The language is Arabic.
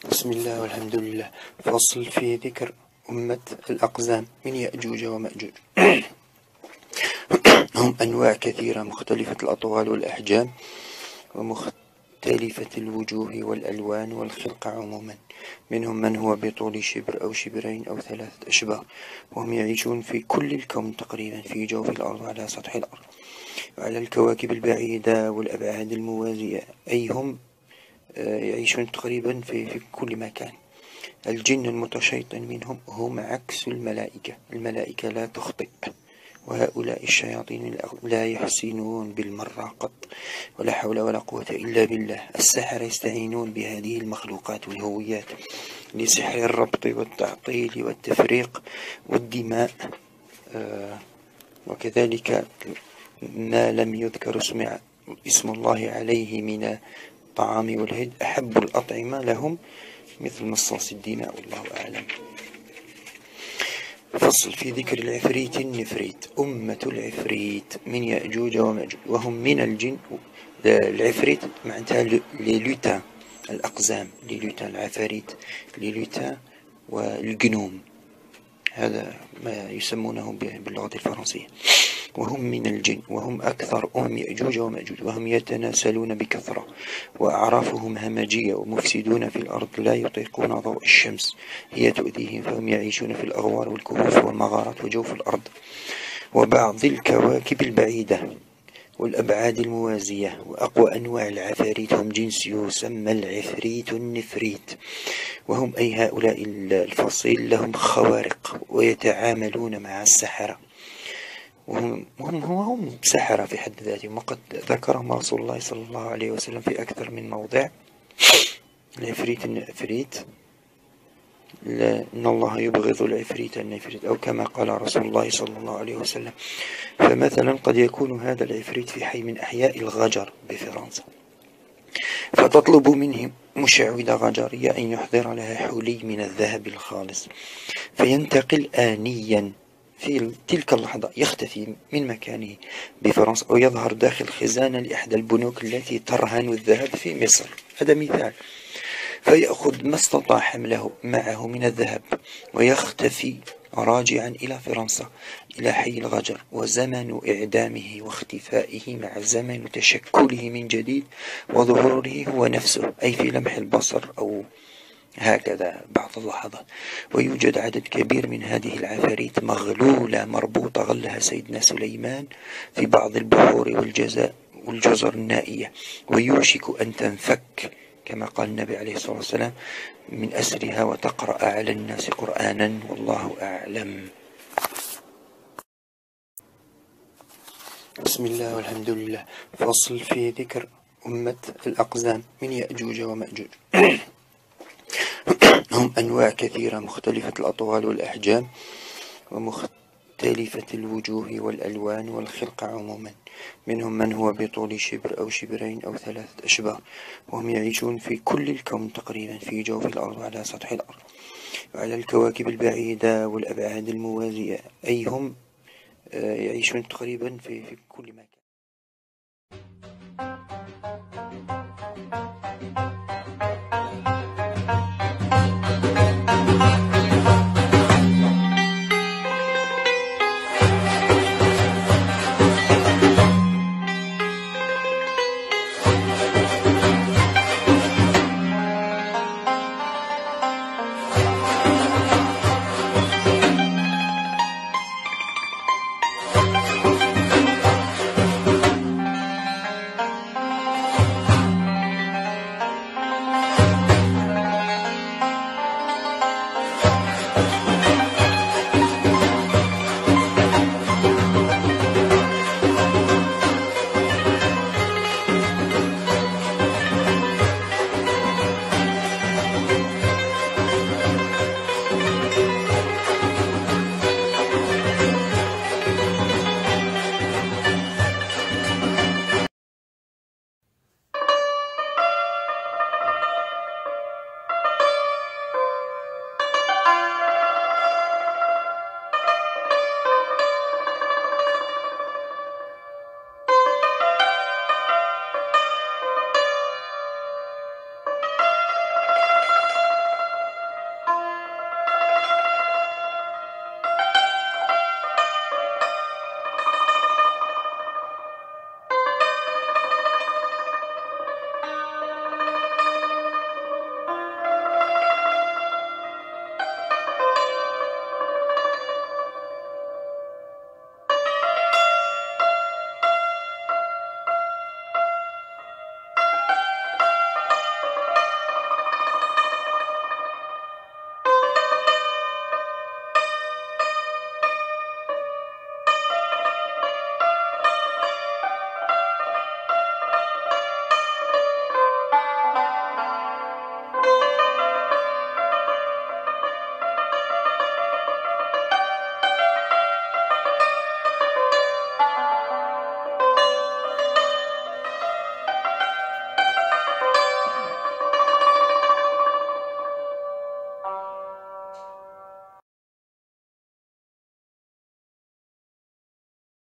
بسم الله والحمد لله. فصل في ذكر أمة الأقزام من يأجوج ومأجوج. هم أنواع كثيرة مختلفة الأطوال والأحجام ومختلفة الوجوه والألوان والخلق عموما. منهم من هو بطول شبر أو شبرين أو 3 أشبار، وهم يعيشون في كل الكون تقريبا، في جوف الأرض وعلى سطح الأرض وعلى الكواكب البعيدة والأبعاد الموازية، أي هم يعيشون تقريبا في كل مكان. الجن المتشيطن منهم هم عكس الملائكة. الملائكة لا تخطئ، وهؤلاء الشياطين لا يحسنون بالمرة قط، ولا حول ولا قوة إلا بالله. السحرة يستعينون بهذه المخلوقات والهويات لسحر الربط والتعطيل والتفريق والدماء، وكذلك ما لم يذكر اسم الله عليه من الطعام والهد أحب الأطعمة لهم، مثل مصاص الدماء، والله أعلم. فصل في ذكر العفريت النفريت. أمة العفريت من يأجوج ومأجوج، وهم من الجن. العفريت معناتها ليلوتان، الأقزام ليلوتان، العفاريت ليلوتان والجنوم، هذا ما يسمونه باللغة الفرنسية. وهم من الجن، وهم أكثر يأجوج ومأجوج، وهم يتناسلون بكثرة، وأعرافهم همجية ومفسدون في الأرض، لا يطيقون ضوء الشمس، هي تؤذيهم، فهم يعيشون في الأغوار والكهوف والمغارات وجوف الأرض وبعض الكواكب البعيدة والأبعاد الموازية. وأقوى أنواع العفاريت هم جنس يسمى العفريت النفريت، وهم أي هؤلاء الفصيل لهم خوارق ويتعاملون مع السحرة، وهم سحرة في حد ذاتهم، وقد ذكرهم رسول الله صلى الله عليه وسلم في أكثر من موضع. العفريت النفريت، إن الله يبغض العفريت النفريت، أو كما قال رسول الله صلى الله عليه وسلم. فمثلا قد يكون هذا العفريت في حي من أحياء الغجر بفرنسا، فتطلب منه مشعوذة غجرية أن يحضر لها حلي من الذهب الخالص، فينتقل آنيا في تلك اللحظة، يختفي من مكانه بفرنسا، أو يظهر داخل خزانة لإحدى البنوك التي ترهن الذهب في مصر. هذا مثال. فيأخذ ما استطاع حمله معه من الذهب ويختفي راجعا إلى فرنسا، إلى حي الغجر. وزمن إعدامه واختفائه مع زمن تشكله من جديد وظهوره هو نفسه، أي في لمح البصر أو هكذا بعض اللحظات. ويوجد عدد كبير من هذه العفاريت مغلولة مربوطة، غلها سيدنا سليمان في بعض البحور والجزر النائية، ويوشك أن تنفك كما قال النبي عليه الصلاة والسلام من أسرها وتقرأ على الناس قرآنا، والله أعلم. بسم الله والحمد لله. فصل في ذكر أمة الأقزام من يأجوج ومأجوج. هم أنواع كثيرة مختلفة الأطوال والأحجام ومختلفة الوجوه والألوان والخلق عموما. منهم من هو بطول شبر أو شبرين أو 3 أشبار، وهم يعيشون في كل الكون تقريبا، في جوف الأرض وعلى سطح الأرض وعلى الكواكب البعيدة والأبعاد الموازية، أي هم يعيشون تقريبا في كل مكان.